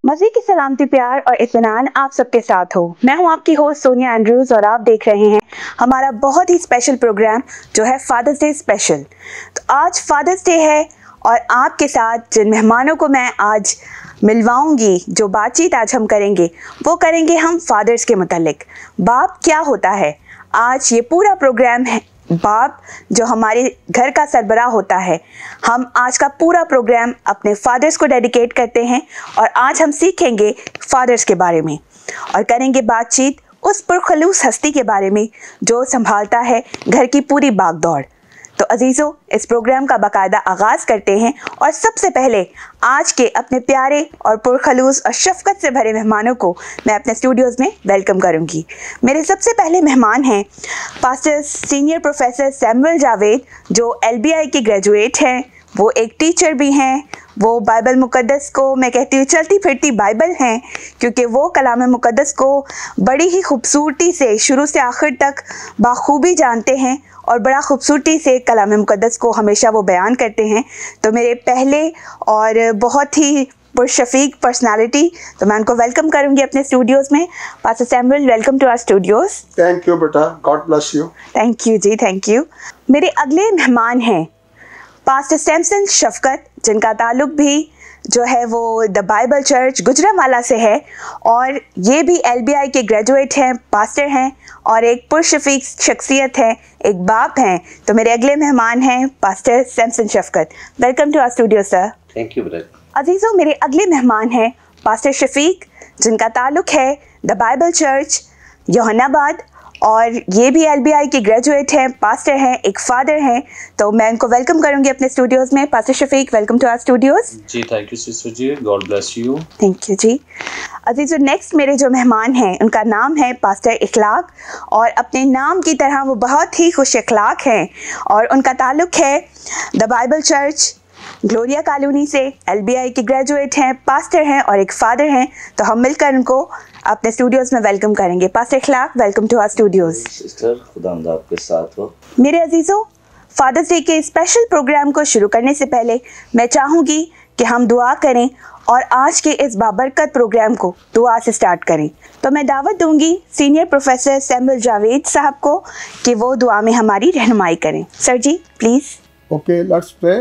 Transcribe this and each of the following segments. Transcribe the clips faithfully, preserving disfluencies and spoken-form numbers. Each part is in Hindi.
मज़े की सलामती, प्यार और इत्मीनान आप सबके साथ हो। मैं हूं आपकी होस्ट सोनिया एंड्रूज और आप देख रहे हैं हमारा बहुत ही स्पेशल प्रोग्राम जो है फादर्स डे स्पेशल। तो आज फादर्स डे है और आपके साथ जिन मेहमानों को मैं आज मिलवाऊंगी, जो बातचीत आज हम करेंगे वो करेंगे हम फादर्स के मुतालिक। बाप क्या होता है, आज ये पूरा प्रोग्राम है बाप जो हमारे घर का सरबराह होता है। हम आज का पूरा प्रोग्राम अपने फादर्स को डेडिकेट करते हैं और आज हम सीखेंगे फादर्स के बारे में और करेंगे बातचीत उस पुरखलूस हस्ती के बारे में जो संभालता है घर की पूरी भागदौड़। तो अजीज़ों, इस प्रोग्राम का बाकायदा आगाज़ करते हैं और सबसे पहले आज के अपने प्यारे और पुरखलूस और शफ़क़त से भरे मेहमानों को मैं अपने स्टूडियोज़ में वेलकम करूंगी। मेरे सबसे पहले मेहमान हैं pastor senior professor Samuel Javed, जो एल बी आई के ग्रेजुएट हैं। वो एक टीचर भी हैं। वो बाइबल मुक़द्दस को मैं कहती हूँ चलती फिरती बाइबल हैं, क्योंकि वो कलाम मुक़द्दस को बड़ी ही खूबसूरती से शुरू से आखिर तक बाखूबी जानते हैं और बड़ा खूबसूरती से कलाम मुक़द्दस को हमेशा वो बयान करते हैं। तो मेरे पहले और बहुत ही पुरशफ़ीक पर्सनालिटी, तो मैं उनको वेलकम करूंगी अपने स्टूडियोज़ में। Pastor Samuel, welcome to our studios. Thank you बेटा, God bless you. Thank you जी, थैंक यू। मेरे अगले मेहमान हैं पास्टर सैमसन शफ़क़त, जिनका ताल्लुक भी जो है वो द बाइबल चर्च गुजरावाला से है और ये भी एल बी आई के ग्रेजुएट हैं, पास्टर हैं और एक पुरशफ़ीक शख्सियत है, एक बाप हैं। तो मेरे अगले मेहमान हैं pastor Samson Shafqat. Welcome to our studio sir. Thank you brother. अजीज़ों, मेरे अगले मेहमान हैं पास्टर शफीक, जिनका ताल्लुक है द बाइबल चर्च योहानाबाद और ये भी एल बी आई के ग्रेजुएट हैं, पास्टर हैं, एक फादर हैं। तो मैं इनको वेलकम करूंगी अपने स्टूडियोज़ में। Pastor Shafiq, welcome to our studios. जी थैंक यू सिस्टर जी, God bless you. Thank you जी। अजीज़ों, नेक्स्ट मेरे जो मेहमान हैं उनका नाम है पास्टर इखलाक और अपने नाम की तरह वो बहुत ही खुश अखलाक हैं और उनका ताल्लुक है the Bible church Gloria colony से। एल बी आई के ग्रेजुएट हैं, पास्टर हैं और एक फादर हैं। तो हम मिलकर उनको अपने स्टूडियोज़ में वेलकम करेंगे। Pastor Ikhlaq, welcome to our studios. Sister, खुदावंद आपके साथ हो। मेरे अजीज़ों, फादर्स डे के स्पेशल प्रोग्राम को शुरू करने से पहले मैं चाहूँगी कि हम दुआ करें और आज के इस बाबरकत प्रोग्राम को दुआ से स्टार्ट करें। तो मैं दावत दूंगी सीनियर प्रोफेसर सैमुअल जावेद साहब को कि वो दुआ में हमारी रहनुमाई करें। सर जी प्लीज़। Okay, let's pray.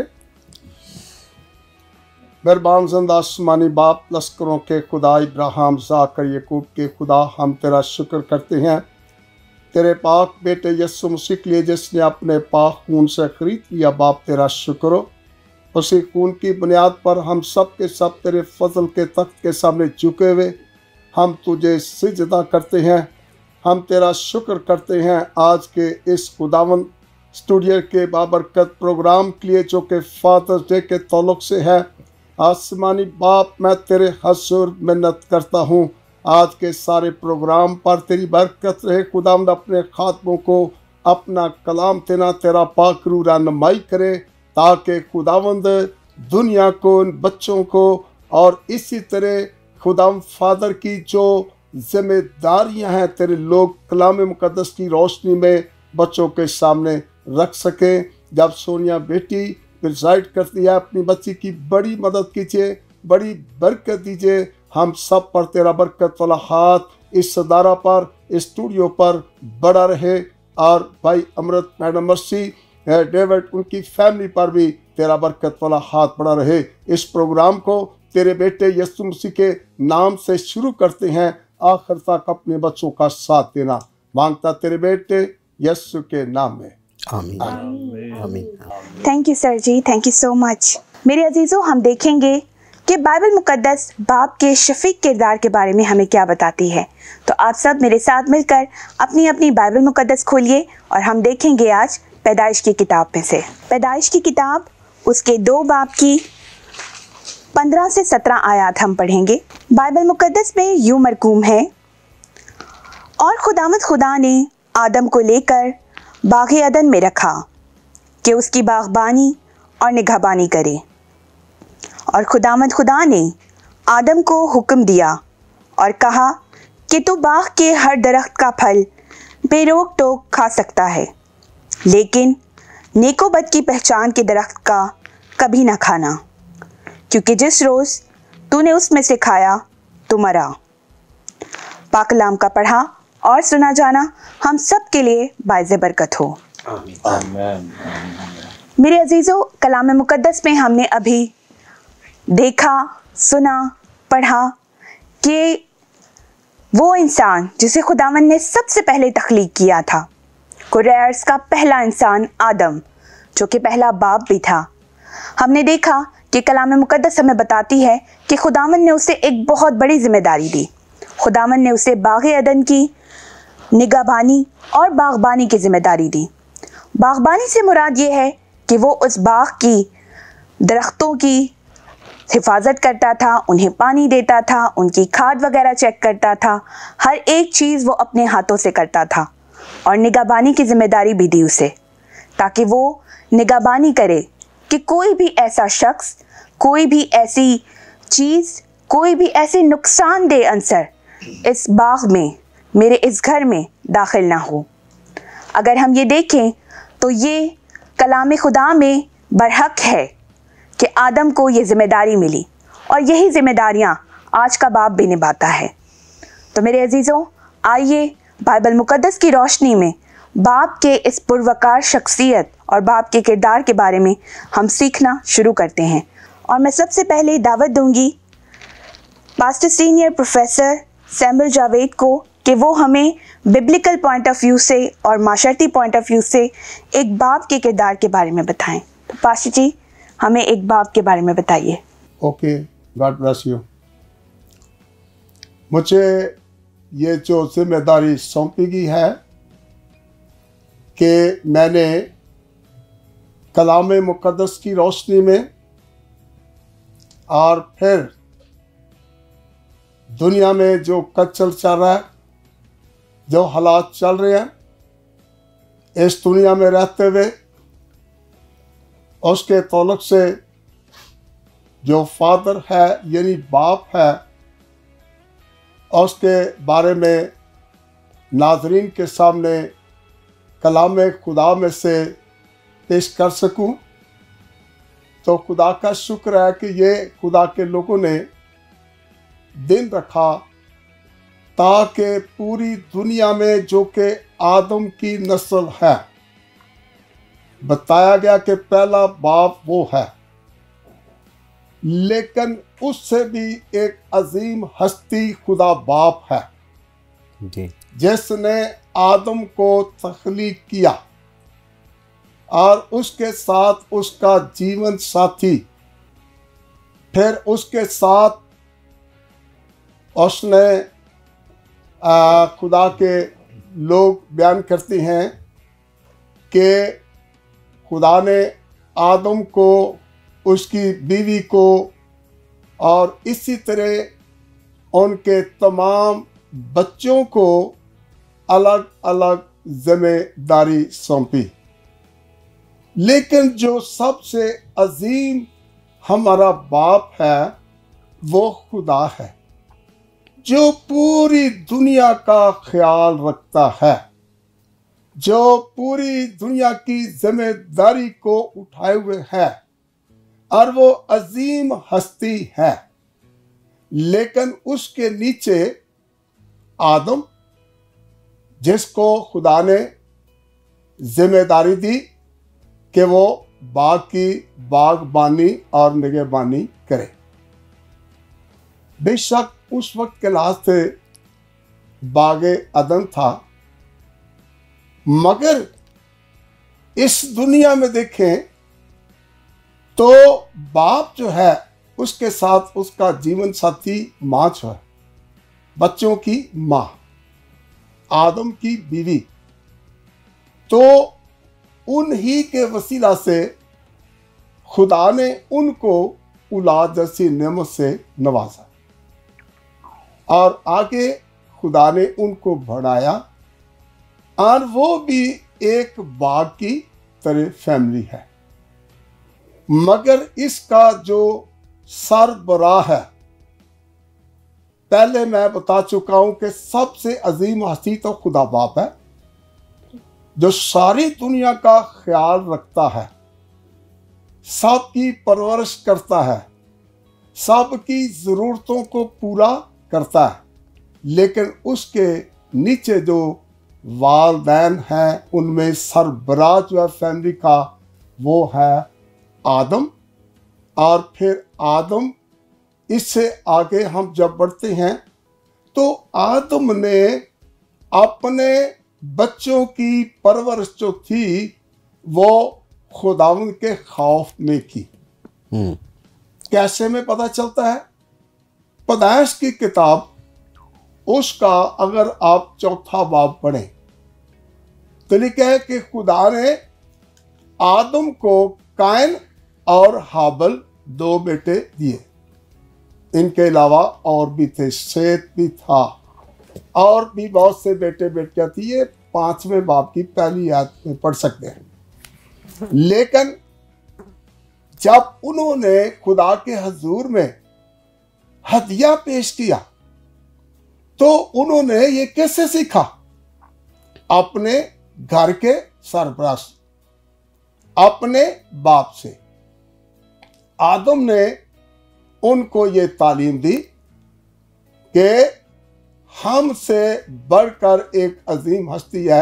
मेहरबान ज़िंदा आसमानी बाप, लश्करों के खुदा, इब्राहिम, ज़ाकर, याकूब के खुदा, हम तेरा शुक्र करते हैं तेरे पाक बेटे यीशु मसीह के लिए जिसने अपने पाक खून से खरीद लिया। बाप तेरा शुक्र हो, उसी खून की बुनियाद पर हम सब के सब तेरे फजल के तख्त के सामने झुके हुए हम तुझे सिजदा करते हैं। हम तेरा शुक्र करते हैं आज के इस खुदावन स्टूडियो के बाबरकत प्रोग्राम के लिए जो कि फादर्स डे के तौलुक से है। आसमानी बाप, मैं तेरे हज़ूर मिन्नत करता हूँ आज के सारे प्रोग्राम पर तेरी बरकत रहे। खुदावंद अपने खातमों को अपना कलाम तेना तेरा पाक रूह रहनुमाई करे ताकि खुदावंद दुनिया को, उन बच्चों को और इसी तरह खुदावंद फादर की जो जिम्मेदारियां हैं तेरे लोग कलाम मुक़द्दस की रोशनी में बच्चों के सामने रख सकें। जब सोनिया बेटी प्रिसाइड करती है, अपनी बच्ची की बड़ी मदद कीजिए, बड़ी बरकत दीजिए। हम सब पर तेरा बरकत वाला हाथ इस सदारा पर, इस स्टूडियो पर बड़ा रहे और भाई अमृत, मैडम मर्सी, डेविड, उनकी फैमिली पर भी तेरा बरकत वाला हाथ बड़ा रहे। इस प्रोग्राम को तेरे बेटे यीशु मसीह के नाम से शुरू करते हैं, आखिर तक अपने बच्चों का साथ देना मांगता तेरे बेटे यीशु के नाम में, आमीन आमीन। थैंक यू सर जी, थैंक यू सो मच। मेरे अजीज़ों, हम देखेंगे कि बाइबल मुक़द्दस बाप के शफीक किरदार के बारे में हमें क्या बताती है। तो आप सब मेरे साथ मिलकर अपनी अपनी बाइबल मुक़द्दस खोलिए और हम देखेंगे आज पैदाइश की किताब में से। पैदाइश की किताब उसके दो बाब की पंद्रह से सत्रह आयात हम पढ़ेंगे। बाइबल मुक़द्दस में यूं मरकूम है, और खुदावंद खुदा ने आदम को लेकर बाग़े अदन में रखा कि उसकी बागबानी और निगहबानी करे। और खुदावंद खुदा ने आदम को हुक्म दिया और कहा कि तू बाग के हर दरख्त का फल बेरोक टोक खा सकता है, लेकिन नेको बद की पहचान के दरख्त का कभी ना खाना, क्योंकि जिस रोज़ तूने उसमें से खाया तो मरा। पाक कलाम का पढ़ा और सुना जाना हम सब के लिए बाइज़ बरकत हो। आमीन। मेरे अजीज़ों, कलाम मुक़द्दस में हमने अभी देखा, सुना, पढ़ा कि वो इंसान जिसे खुदावंद ने सबसे पहले तख्लीक किया था, कुरैश का पहला इंसान आदम, जो कि पहला बाप भी था। हमने देखा कि कलाम मुक़द्दस हमें बताती है कि खुदावंद ने उसे एक बहुत बड़ी जिम्मेदारी दी। खुदावंद ने उसे बाग़े अदन की निगहबानी और बागबानी की जिम्मेदारी दी। बागबानी से मुराद ये है कि वो उस बाग की दरख्तों की हिफाजत करता था, उन्हें पानी देता था, उनकी खाद वगैरह चेक करता था, हर एक चीज़ वो अपने हाथों से करता था। और निगहबानी की जिम्मेदारी भी दी उसे, ताकि वो निगहबानी करे कि कोई भी ऐसा शख्स, कोई भी ऐसी चीज़, कोई भी ऐसे नुकसानदेह अंसर इस बाग में, मेरे इस घर में दाखिल ना हो। अगर हम ये देखें तो ये कलाम खुदा में बरहक है कि आदम को ये जिम्मेदारी मिली, और यही जिम्मेदारियां आज का बाप भी निभाता है। तो मेरे अजीज़ों, आइए बाइबल मुक़द्दस की रोशनी में बाप के इस पुरवकार शख्सियत और बाप के किरदार के बारे में हम सीखना शुरू करते हैं। और मैं सबसे पहले दावत दूंगी pastor senior professor Samuel Javed को कि वो हमें बिब्लिकल पॉइंट ऑफ व्यू से और माशरती पॉइंट ऑफ व्यू से एक बाप के किरदार के बारे में बताएं। तो पास्टर जी, हमें एक बाप के बारे में बताइए। Okay, God bless you. मुझे ये जो जिम्मेदारी सौंपी गई है कि मैंने कलाम मुक़द्दस की रोशनी में और फिर दुनिया में जो कचल चल रहा है, जो हालात चल रहे हैं, इस दुनिया में रहते हुए उसके तौलक से जो फादर है यानी बाप है, उसके बारे में नाज़रीन के सामने कलाम खुदा में से पेश कर सकूं। तो खुदा का शुक्र है कि ये खुदा के लोगों ने दिन रखा ताकि पूरी दुनिया में जो कि आदम की नस्ल है, बताया गया कि पहला बाप वो है, लेकिन उससे भी एक अजीम हस्ती खुदा बाप है जी, जिसने आदम को तख्लीक किया और उसके साथ उसका जीवन साथी, फिर उसके साथ उसने आ, खुदा के लोग बयान करते हैं कि खुदा ने आदम को, उसकी बीवी को और इसी तरह उनके तमाम बच्चों को अलग अलग जिम्मेदारी सौंपी। लेकिन जो सबसे अजीम हमारा बाप है वो खुदा है, जो पूरी दुनिया का ख्याल रखता है, जो पूरी दुनिया की जिम्मेदारी को उठाए हुए है, और वो अजीम हस्ती है। लेकिन उसके नीचे आदम, जिसको खुदा ने जिम्मेदारी दी कि वो बाग की बागबानी और निगहबानी करे। बेशक उस वक्त के लिहाज से बागे अदन था, मगर इस दुनिया में देखें तो बाप जो है उसके साथ उसका जीवन साथी माँ जो है, बच्चों की माँ, आदम की बीवी, तो उन्हीं के वसीला से खुदा ने उनको औलाद जैसी नेमत से नवाजा और आगे खुदा ने उनको बढ़ाया और वो भी एक बाग की तरह फैमिली है। मगर इसका जो सरबराह है, पहले मैं बता चुका हूं कि सबसे अजीम हस्ती तो खुदा बाप है, जो सारी दुनिया का ख्याल रखता है, सबकी परवरिश करता है, सबकी ज़रूरतों को पूरा करता है, लेकिन उसके नीचे जो वालदैन हैं उनमें सरबराह जो है फैमिली का वो है आदम। और फिर आदम, इससे आगे हम जब बढ़ते हैं तो आदम ने अपने बच्चों की परवरिश जो थी वो खुदावंद के खौफ में की। कैसे में पता चलता है? पैदाइश की किताब उसका अगर आप चौथा बाब पढ़ें तो लिखा है कि खुदा ने आदम को कायन और हाबल दो बेटे दिए। इनके अलावा और भी थे, सेत भी था, और भी बहुत से बेटे बेटियां थी। ये पांचवें बाब की पहली आयत में पढ़ सकते हैं। लेकिन जब उन्होंने खुदा के हजूर में हदिया पेश किया तो उन्होंने ये कैसे सीखा? अपने घर के सरबराह, अपने बाप से। आदम ने उनको ये तालीम दी कि हमसे बढ़कर एक अजीम हस्ती है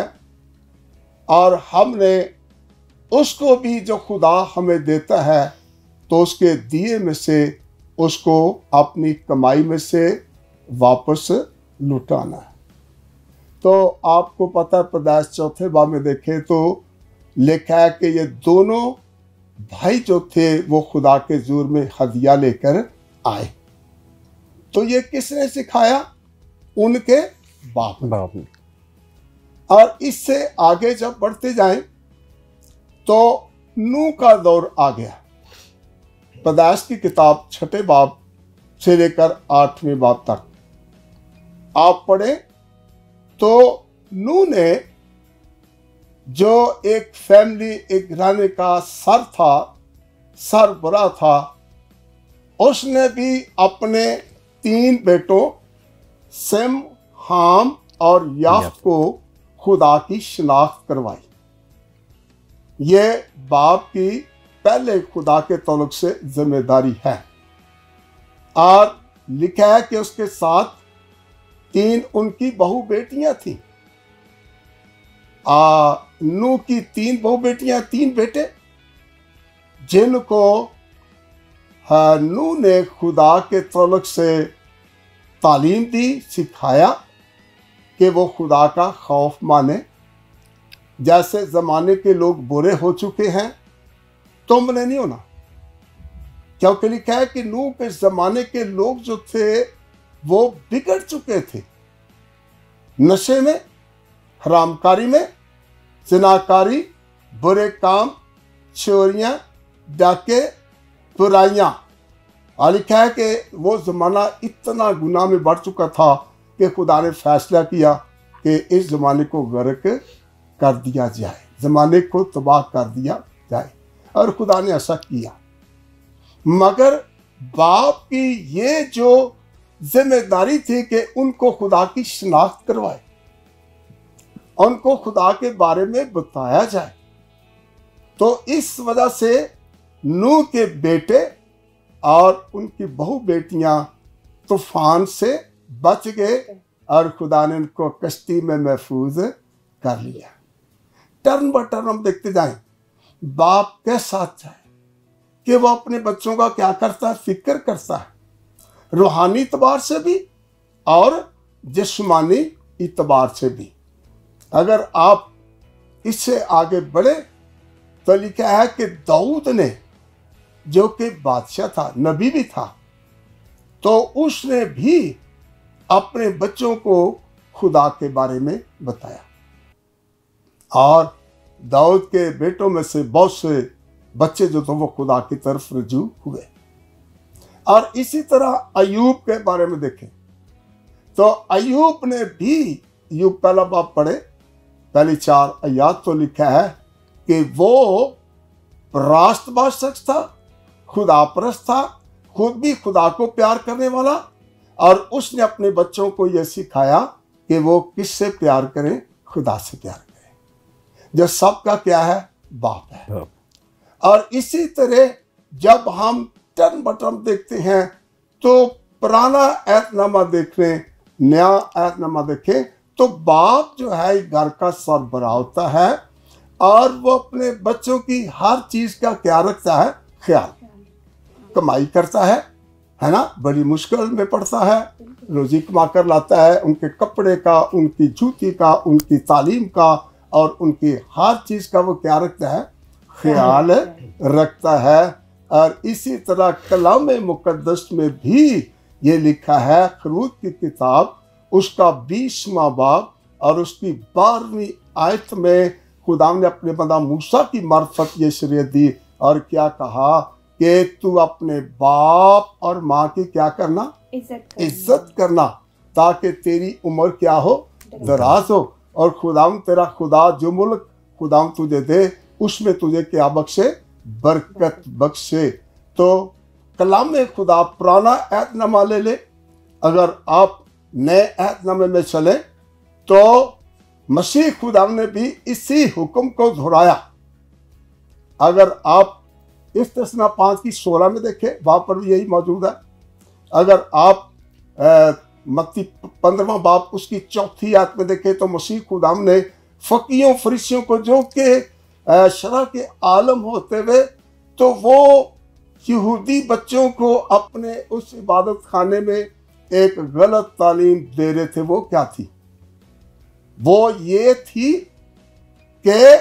और हमने उसको भी जो खुदा हमें देता है तो उसके दिए में से उसको अपनी कमाई में से वापस लुटाना है। तो आपको पता है पैदाइश चौथे बाब में देखें तो लिखा है कि ये दोनों भाई जो थे वो खुदा के ज़ुर में हदिया लेकर आए। तो ये किसने सिखाया? उनके बाप बाप ने। और इससे आगे जब बढ़ते जाएं तो नूह का दौर आ गया। पैदाइश की किताब छठे बाब से लेकर आठवें बाब तक आप पढ़े तो नूह ने, जो एक फैमिली, एक घराने का सर था, सरबराह था, उसने भी अपने तीन बेटों सेम, हाम और याफ को खुदा की शिनाख्त करवाई। ये बाप की पहले खुदा के तौलुक से जिम्मेदारी है। और लिखा है कि उसके साथ तीन उनकी बहू बेटियां थीं। आ नूह की तीन बहू बेटियां, तीन बेटे, जिनको नूह ने खुदा के तौलुक से तालीम दी, सिखाया कि वो खुदा का खौफ माने। जैसे ज़माने के लोग बुरे हो चुके हैं तुमने नहीं होना, क्योंकि लिखा है कि नूह के ज़माने के लोग जो थे वो बिगड़ चुके थे, नशे में, हरामकारी में, ज़िनाकारी, बुरे काम, चोरियां, डाके, बुराइयां। और लिखा है कि वो ज़माना इतना गुनाह में बढ़ चुका था कि खुदा ने फैसला किया कि इस ज़माने को गर्क कर दिया जाए, ज़माने को तबाह कर दिया जाए। और खुदा ने ऐसा किया। मगर बाप की ये जो जिम्मेदारी थी कि उनको खुदा की शिनाख्त करवाए, उनको खुदा के बारे में बताया जाए। तो इस वजह से नूह के बेटे और उनकी बहू बेटियां तूफान से बच गए और खुदा ने उनको कश्ती में महफूज कर लिया। टर्न ब टर्न हम देखते जाएं, बाप के साथ जाए कि वो अपने बच्चों का क्या करता है, फिक्र करता है, रूहानी इतबार से भी और जिस्मानी इतबार से भी। अगर आप इससे आगे बढ़े तो लिखा है कि दाऊद ने, जो कि बादशाह था, नबी भी था, तो उसने भी अपने बच्चों को खुदा के बारे में बताया। और दाऊद के बेटों में से बहुत से बच्चे जो थे वो खुदा की तरफ रजू हुए। और इसी तरह अयूब के बारे में देखें तो अयूब ने भी, अयूब पहला बाब पढ़े, पहली चार आयात तो लिखा है कि वो रास्तबाज शख्स था, खुदा परस्त था, खुद भी खुदा को प्यार करने वाला, और उसने अपने बच्चों को यह सिखाया कि वो किससे प्यार करें, खुदा से प्यार करें, जो सबका क्या है, बाप है। और इसी तरह जब हम टर्न बटन देखते हैं तो पुराना ऐतनामा देख लें, नया ऐतनामा देखें, तो बाप जो है घर का सरबराह होता है और वो अपने बच्चों की हर चीज का क्या रखता है, ख्याल। कमाई करता है है ना, बड़ी मुश्किल में पड़ता है, रोजी कमा कर लाता है, उनके कपड़े का, उनकी जूती का, उनकी तालीम का और उनकी हर चीज का वो क्या रखता है, ख्याल रखता है। और इसी तरह कलाम मुकद्दस में भी ये लिखा है, खरूज की किताब उसका बीसवां बाब और उसकी बारहवीं आयत में खुदा ने अपने बंदा मूसा की मार्फत ये शरीयत दी और क्या कहा कि तू अपने बाप और माँ की क्या करना, इज्जत करना, इज्जत करना ताकि तेरी उम्र क्या हो, दराज हो, और खुदाम तेरा खुदा जो मुल्क खुदाम तुझे दे उसमें तुझे क्या बख्शे, बरकत बख्शे। तो कलाम खुदा पुराना ऐतनामा ले ले, अगर आप नए ऐतनामे में चले तो मसीह खुदा ने भी इसी हुक्म को दोहराया। अगर आप इस तस्ना पाँच की सोलह में देखें, वहाँ पर भी यही मौजूद है। अगर आप मत्ती पंद्रहवां बाब उसकी चौथी आयत में देखें तो मसीह खुदा ने फकीयों फरीसियों को जो कि शरा के आलम होते हुए तो वो यहूदी बच्चों को अपने उस इबादत खाने में एक गलत तालीम दे रहे थे, वो क्या थी, वो ये थी कि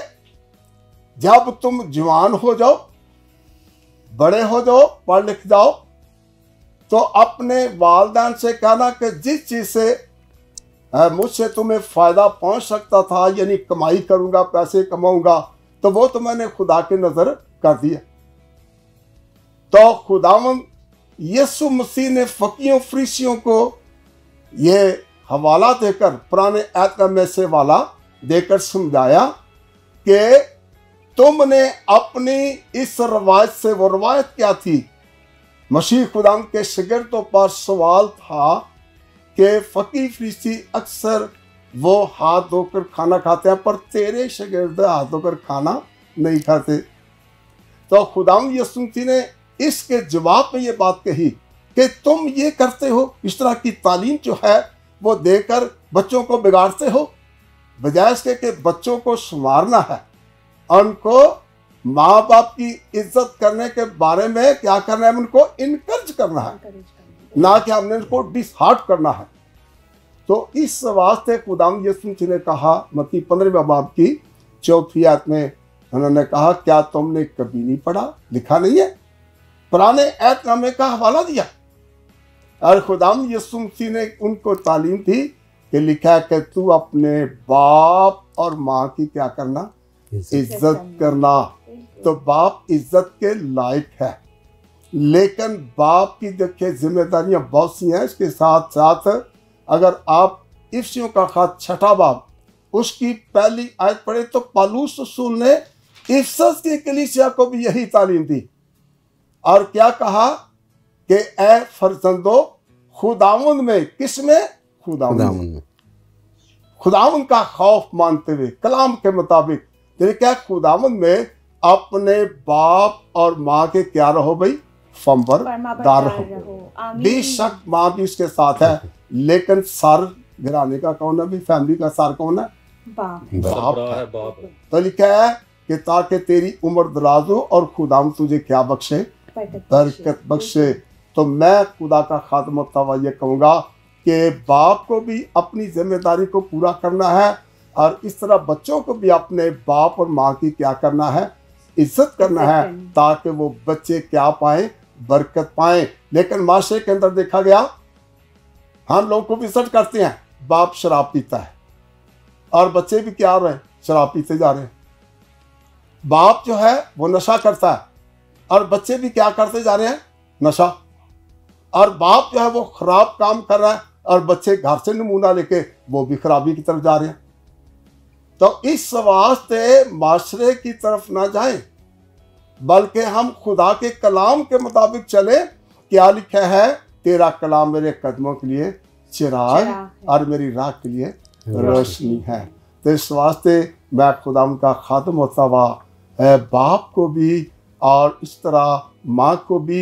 जब तुम जवान हो जाओ, बड़े हो जाओ, पढ़ लिख जाओ, तो अपने वालिदैन से कहना कि जिस चीज से मुझसे तुम्हें फायदा पहुंच सकता था, यानी कमाई करूंगा, पैसे कमाऊंगा, तो वो तो मैंने खुदा की नजर कर दिया। तो खुदावंद यीशु मसीह ने फकीयों फरीसियों को ये हवाला देकर, पुराने ऐतनामे से वाला देकर समझाया कि तुमने अपनी इस रवायत से, वो रवायत क्या थी, मसीह खुदा के शागिर्दों पर सवाल था कि फकीर फरीसी अक्सर वो हाथ धोकर खाना खाते हैं पर तेरे शागिर्द हाथ धोकर खाना नहीं खाते। तो खुदा यीशु मसीह ने इसके जवाब में ये बात कही कि तुम ये करते हो, इस तरह की तालीम जो है वो देकर बच्चों को बिगाड़ते हो, बजाय इसके कि बच्चों को संवारना है, उनको माँ बाप की इज्जत करने के बारे में क्या करना है, उनको इनकरेज करना है, ना कि हमने उनको डिसहार्ट करना है। तो इस वास्ते खुदा यीशु मसीह ने कहा, मत्ती पंद्रहवें बाब की चौथी आयत में उन्होंने कहा, क्या तुमने कभी नहीं पढ़ा, लिखा नहीं है, पुराने ऐतनामे का हवाला दिया। और खुदा यीशु मसीह ने उनको तालीम दी कि लिखा है कि तू अपने बाप और माँ की क्या करना, इज्जत करना। तो बाप इज्जत के लायक है, लेकिन बाप की देखिए जिम्मेदारियां बहुत सी हैं। इसके साथ साथ अगर आप इफ्सियों का खात छठा बाब उसकी पहली आयत पढ़े तो पौलुस रसूल ने इफसस की कलीसिया को भी यही तालीम दी और क्या कहा कि ए फर्जंदो खुदावंद में, किस में, खुदावंद में, खुदावंद का खौफ मानते हुए कलाम के मुताबिक, क्या खुदावंद में अपने बाप और माँ के क्या रहो भाई, फंबरदार रहो। बेशक माँ भी उसके साथ है, लेकिन सर घराने का कौन है भी, फैमिली का सर कौन है, बाप, बाप है। बाप। तो लिखा है कि ताकि तेरी उम्र दराज हो और खुदावंद तुझे क्या बख्शे, बरकत बख्शे। तो मैं खुदा का खात्मा तवा ये कहूँगा कि बाप को भी अपनी जिम्मेदारी को पूरा करना है और इस तरह बच्चों को भी अपने बाप और माँ की क्या करना है, इज्जत करना है, ताकि वो बच्चे क्या पाएं, बरकत पाएं। लेकिन माशरे के अंदर देखा गया, हम लोग को भी इज्जत करते हैं, बाप शराब पीता है और बच्चे भी क्या हो रहे हैं, शराब पीते जा रहे हैं। बाप जो है वो नशा करता है और बच्चे भी क्या करते जा रहे हैं, नशा। और बाप जो है वो खराब काम कर रहा है और बच्चे घर से नमूना लेके वो भी खराबी की तरफ जा रहे हैं। तो इस वास्ते माशरे की तरफ ना जाएं, बल्कि हम खुदा के कलाम के मुताबिक चले। क्या लिखा है, तेरा कलाम मेरे कदमों के लिए चिराग और मेरी राह के लिए रोशनी है। तो इस वास्ते मैं खुदा का खादम होता हुआ बाप को भी और इस तरह माँ को भी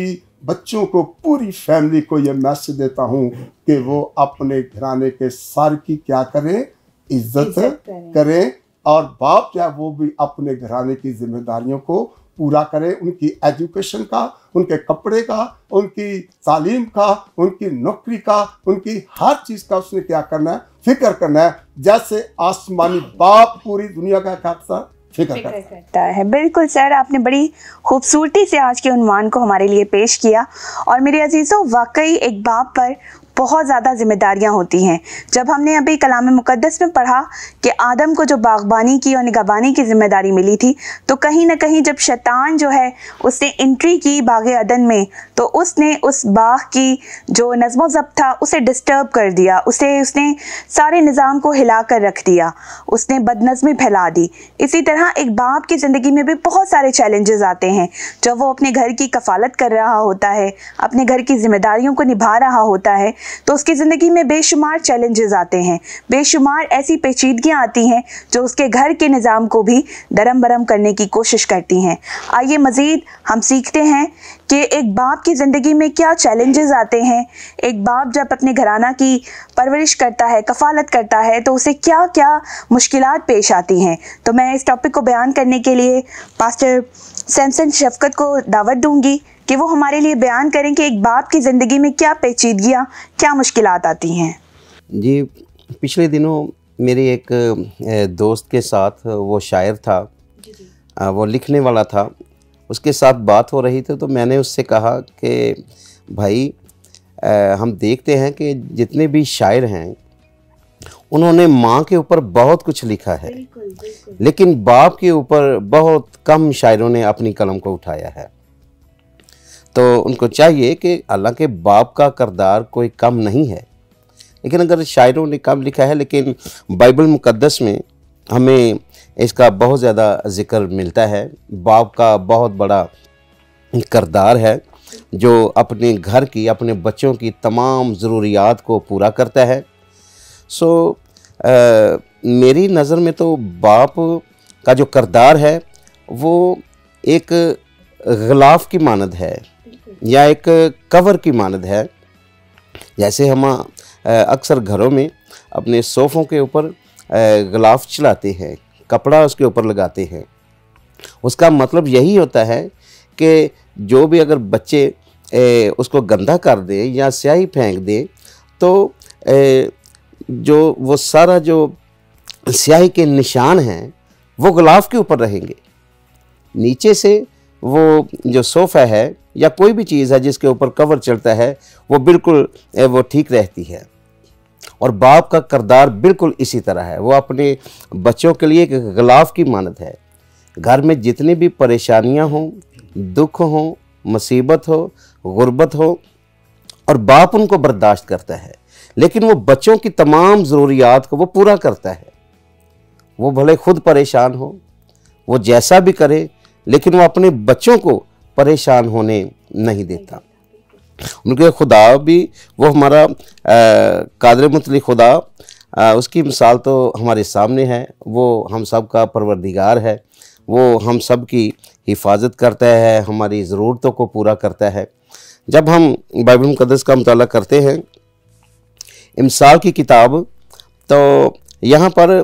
बच्चों को, पूरी फैमिली को ये मैसेज देता हूँ कि वो अपने घराने के सार की क्या करें, इज्जत करें।, करें और बाप क्या वो भी अपने घराने की जिम्मेदारियों को पूरा करें, उनकी एजुकेशन का, उनके कपड़े का, उनकी तालीम का, उनकी नौकरी का, उनकी हर चीज़ का उसने क्या करना है, फिक्र करना है, जैसे आसमानी बाप पूरी दुनिया का खासा फिक्र करता है। बिल्कुल सर, आपने बड़ी खूबसूरती से आज के उन्वान को हमारे लिए पेश किया। और मेरे अजीज़ों, वाकई एक बाप पर बहुत ज़्यादा जिम्मेदारियां होती हैं। जब हमने अभी कलाम मुक़द्दस में पढ़ा कि आदम को जो बागबानी की और निगहबानी की जिम्मेदारी मिली थी, तो कहीं ना कहीं जब शैतान जो है उसने एंट्री की बाग अदन में, तो उसने उस बाग की जो नज़्म ज़ब्त था उसे डिस्टर्ब कर दिया, उसे उसने सारे निज़ाम को हिला कर रख दिया, उसने बदनज़मी फैला दी। इसी तरह एक बाप की ज़िंदगी में भी बहुत सारे चैलेंजेस आते हैं। जब वो अपने घर की कफ़ालत कर रहा होता है, अपने घर की जिम्मेदारियों को निभा रहा होता है, तो उसकी ज़िंदगी में बेशुमार चैलेंजेस आते हैं, बेशुमार ऐसी पेचीदगियाँ आती हैं जो उसके घर के निज़ाम को भी दरम बरम करने की कोशिश करती हैं। आइए मज़ीद हम सीखते हैं कि एक बाप की ज़िंदगी में क्या चैलेंजेस आते हैं। एक बाप जब अपने घराना की परवरिश करता है, कफ़ालत करता है, तो उसे क्या क्या मुश्किलात पेश आती हैं। तो मैं इस टॉपिक को बयान करने के लिए पास्टर सैमसन शफकत को दावत दूंगी कि वो हमारे लिए बयान करें कि एक बाप की ज़िंदगी में क्या पेचीदगियाँ, क्या मुश्किलात आती हैं। जी, पिछले दिनों मेरे एक दोस्त के साथ, वो शायर था, वो लिखने वाला था, उसके साथ बात हो रही थी, तो मैंने उससे कहा कि भाई हम देखते हैं कि जितने भी शायर हैं उन्होंने माँ के ऊपर बहुत कुछ लिखा है, बिल्कुल, बिल्कुल। लेकिन बाप के ऊपर बहुत कम शायरों ने अपनी कलम को उठाया है। तो उनको चाहिए कि हालांकि बाप का किरदार कोई कम नहीं है, लेकिन अगर शायरों ने कम लिखा है, लेकिन बाइबल मुक़द्दस में हमें इसका बहुत ज़्यादा ज़िक्र मिलता है। बाप का बहुत बड़ा किरदार है जो अपने घर की, अपने बच्चों की तमाम ज़रूरियात को पूरा करता है। सो आ, मेरी नज़र में तो बाप का जो किरदार है वो एक ग़िलाफ़ की मानद है या एक कवर की मानद है। जैसे हम अक्सर घरों में अपने सोफ़ों के ऊपर ग़िलाफ़ चलाते हैं, कपड़ा उसके ऊपर लगाते हैं, उसका मतलब यही होता है कि जो भी अगर बच्चे ए, उसको गंदा कर दें या स्याही फेंक दें, तो ए, जो वो सारा जो स्याही के निशान हैं वो ग़िलाफ़ के ऊपर रहेंगे। नीचे से वो जो सोफ़ा है या कोई भी चीज़ है जिसके ऊपर कवर चलता है वो बिल्कुल वो ठीक रहती है। और बाप का किरदार बिल्कुल इसी तरह है, वो अपने बच्चों के लिए एक ग़िलाफ़ की मानद है। घर में जितनी भी परेशानियां हों, दुख हों, मुसीबत हो, गुर्बत हो, और बाप उनको बर्दाश्त करता है, लेकिन वो बच्चों की तमाम ज़रूरियात को वो पूरा करता है। वो भले खुद परेशान हो, वो जैसा भी करे, लेकिन वो अपने बच्चों को परेशान होने नहीं देता। उनके खुदा भी, वो हमारा कादिर मुतली खुदा, आ, उसकी मिसाल तो हमारे सामने है। वो हम सब का परवरदिगार है, वो हम सब की हिफाजत करता है, हमारी ज़रूरतों को पूरा करता है। जब हम बाइबल मुक़द्दस का मुताला करते हैं, इमसाल की किताब, तो यहाँ पर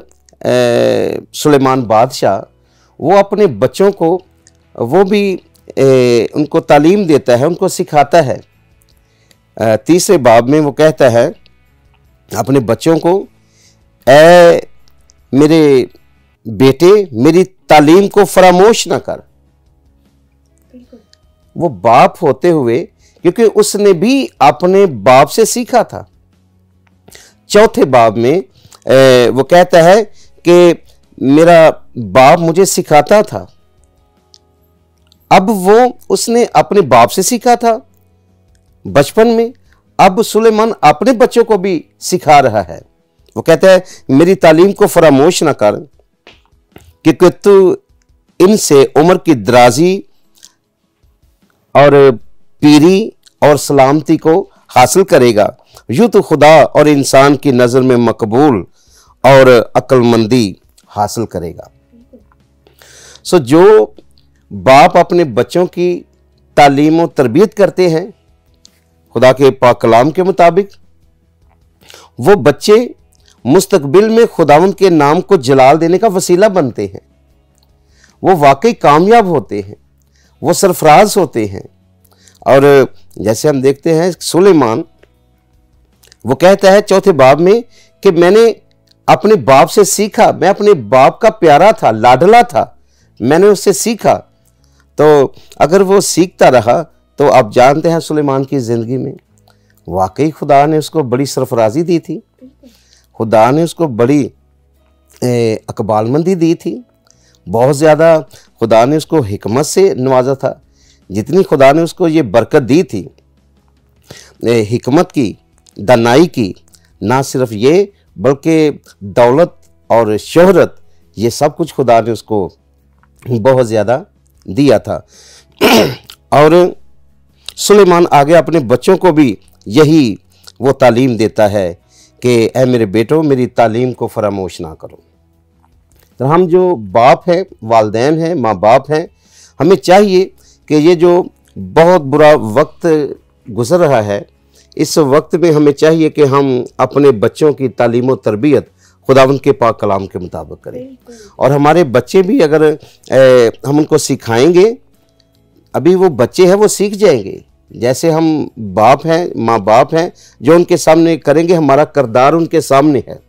सुलेमान बादशाह वो अपने बच्चों को वो भी ए, उनको तालीम देता है, उनको सिखाता है। आ, तीसरे बाब में वो कहता है अपने बच्चों को, ऐ मेरे बेटे मेरी तालीम को फरामोश ना कर। वो बाप होते हुए, क्योंकि उसने भी अपने बाप से सीखा था। चौथे बाब में ए, वो कहता है कि मेरा बाप मुझे सिखाता था। अब वो उसने अपने बाप से सीखा था बचपन में, अब सुलेमान अपने बच्चों को भी सिखा रहा है। वो कहता है मेरी तालीम को फरामोश ना कर, क्योंकि तू इनसे उम्र की दराजी और पीरी और सलामती को हासिल करेगा। यूं तो खुदा और इंसान की नज़र में मकबूल और अक्लमंदी हासिल करेगा। सो जो बाप अपने बच्चों की तालीम और तरबियत करते हैं खुदा के पाक कलाम के मुताबिक, वो बच्चे मुस्तकबिल में खुदावंद के नाम को जलाल देने का वसीला बनते हैं, वो वाकई कामयाब होते हैं, वो सरफराज होते हैं। और जैसे हम देखते हैं सुलेमान, वो कहता है चौथे बाब में कि मैंने अपने बाप से सीखा, मैं अपने बाप का प्यारा था, लाडला था, मैंने उससे सीखा। तो अगर वो सीखता रहा तो आप जानते हैं सुलेमान की ज़िंदगी में वाकई खुदा ने उसको बड़ी सरफराजी दी थी, खुदा ने उसको बड़ी अकबालमंदी दी थी, बहुत ज़्यादा खुदा ने उसको हिकमत से नवाजा था। जितनी खुदा ने उसको ये बरकत दी थी हिकमत की, दानाई की, ना सिर्फ ये बल्कि दौलत और शोहरत, ये सब कुछ खुदा ने उसको बहुत ज़्यादा दिया था। और सुलेमान आगे अपने बच्चों को भी यही वो तालीम देता है कि ऐ मेरे बेटों, मेरी तालीम को फरामोश ना करो। तो हम जो बाप हैं, वालिदैन हैं, माँ बाप हैं, हमें चाहिए कि ये जो बहुत बुरा वक्त गुज़र रहा है, इस वक्त में हमें चाहिए कि हम अपने बच्चों की तालीम और तरबियत खुदावंद के पाक कलाम के मुताबिक करें। और हमारे बच्चे भी अगर ए, हम उनको सिखाएंगे, अभी वो बच्चे हैं वो सीख जाएंगे। जैसे हम बाप हैं, माँ बाप हैं, जो उनके सामने करेंगे, हमारा किरदार उनके सामने है,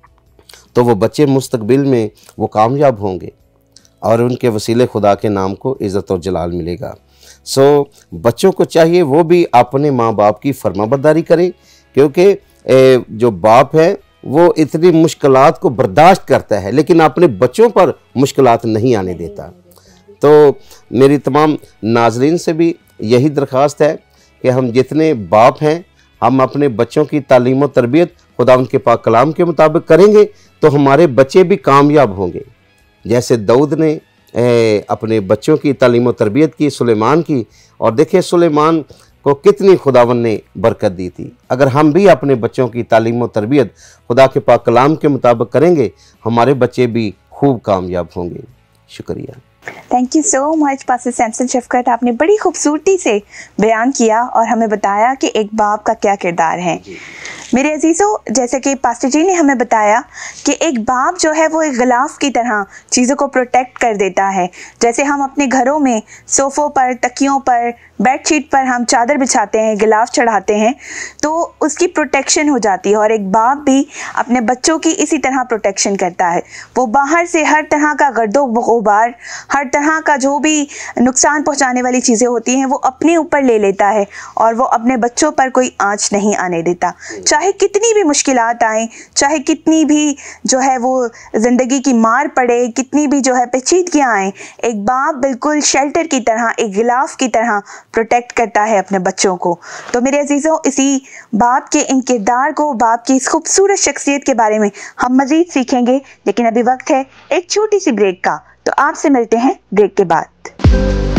तो वो बच्चे मुस्तकबिल में वो कामयाब होंगे और उनके वसीले खुदा के नाम को इज़्ज़त और जलाल मिलेगा। सो बच्चों को चाहिए वो भी अपने माँ बाप की फरमाबरदारी करें, क्योंकि जो बाप है वो इतनी मुश्किलात को बर्दाश्त करता है लेकिन अपने बच्चों पर मुश्किलात नहीं आने देता। तो मेरी तमाम नाजरीन से भी यही दरख्वास्त है कि हम जितने बाप हैं, हम अपने बच्चों की तालीम और तरबियत खुदावंद के पाक कलाम के मुताबिक करेंगे तो हमारे बच्चे भी कामयाब होंगे। जैसे दाऊद ने ए, अपने बच्चों की तालीम और तरबियत की, सुलेमान की, और देखिए सुलेमान को कितनी खुदावंद ने बरकत दी थी। अगर हम भी अपने बच्चों की तालीम और तरबियत खुदा के पाक कलाम के मुताबिक करेंगे, हमारे बच्चे भी खूब कामयाब होंगे। शुक्रिया। Thank you so much pastor Samson Shafqat, आपने बड़ी खूबसूरती से बयान किया और हमें बताया कि एक बाप का क्या किरदार है। मेरे अजीज़ों, जैसे कि पास्टर जी ने हमें बताया कि एक बाप जो है वो एक गिलाफ की तरह चीज़ों को प्रोटेक्ट कर देता है। जैसे हम अपने घरों में सोफ़ों पर, तकियों पर, बेडशीट पर हम चादर बिछाते हैं, गिलाफ चढ़ाते हैं, तो उसकी प्रोटेक्शन हो जाती है। और एक बाप भी अपने बच्चों की इसी तरह प्रोटेक्शन करता है। वो बाहर से हर तरह का गर्दो गुबार, हर तरह का जो भी नुकसान पहुंचाने वाली चीज़ें होती हैं वो अपने ऊपर ले लेता है और वो अपने बच्चों पर कोई आंच नहीं आने देता। चाहे कितनी भी मुश्किलात आएँ, चाहे कितनी भी जो है वो ज़िंदगी की मार पड़े, कितनी भी जो है पेचीदगियाँ आएँ, एक बाप बिल्कुल शेल्टर की तरह, एक गिलाफ की तरह प्रोटेक्ट करता है अपने बच्चों को। तो मेरे अजीज़ों, इसी बाप के इन किरदार को, बाप की इस खूबसूरत शख्सियत के बारे में हम मज़ीद सीखेंगे, लेकिन अभी वक्त है एक छोटी सी ब्रेक का। तो आपसे मिलते हैं ब्रेक के बाद।